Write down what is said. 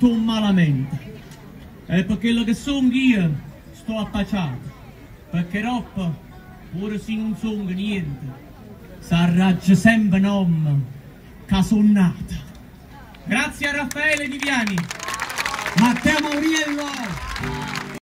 tutto malamente. E per quello che sono io, sto appacciato. Perché roppa, ora se non sono niente, s'arraggia sempre nome che sono nata. Grazie a Raffaele Viviani. Matteo Mauriello.